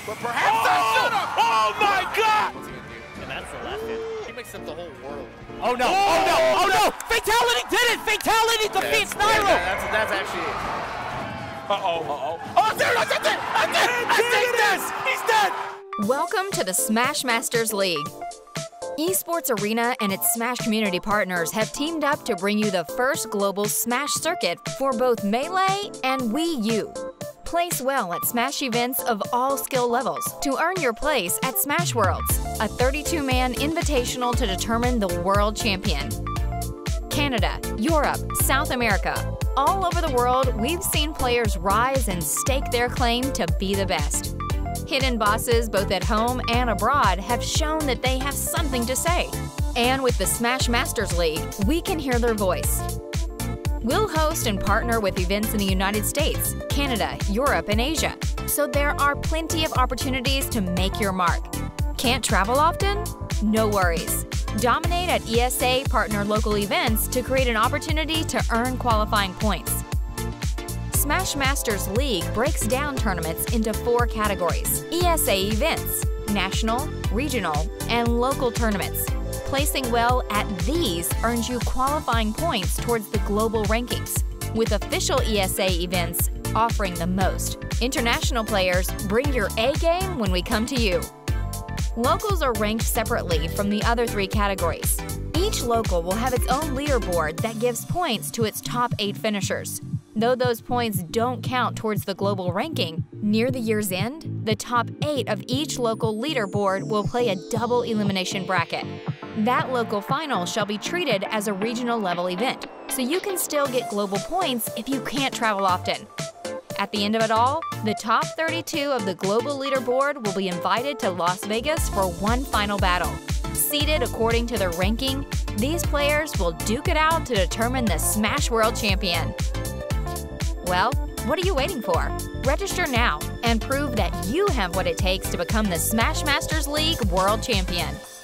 But perhaps that should have. Oh my God! And that's the last hit. He mixed up the whole world. Oh no! Oh no! Oh no! Fatality did it! Fatality defeats Nairo! That's actually it. Oh, there it is! That's it! That's it! He's dead! Welcome to the Smash Masters League. Esports Arena and its Smash community partners have teamed up to bring you the first global Smash circuit for both Melee and Wii U. Place well at Smash events of all skill levels to earn your place at Smash Worlds, a 32-man invitational to determine the world champion. Canada, Europe, South America, all over the world, we've seen players rise and stake their claim to be the best. Hidden bosses both at home and abroad have shown that they have something to say. And with the Smash Masters League, we can hear their voice. We'll host and partner with events in the United States, Canada, Europe, and Asia, so there are plenty of opportunities to make your mark. Can't travel often? No worries. Dominate at ESA partner local events to create an opportunity to earn qualifying points. Smash Masters League breaks down tournaments into 4 categories: ESA events, national, regional, and local tournaments. Placing well at these earns you qualifying points towards the global rankings, with official ESA events offering the most. International players, bring your A game when we come to you. Locals are ranked separately from the other 3 categories. Each local will have its own leaderboard that gives points to its top 8 finishers. Though those points don't count towards the global ranking, near the year's end, the top 8 of each local leaderboard will play a double elimination bracket. That local final shall be treated as a regional level event, so you can still get global points if you can't travel often. At the end of it all, the top 32 of the global leaderboard will be invited to Las Vegas for one final battle. Seeded according to their ranking, these players will duke it out to determine the Smash World Champion. Well, what are you waiting for? Register now and prove that you have what it takes to become the Smash Masters League World Champion.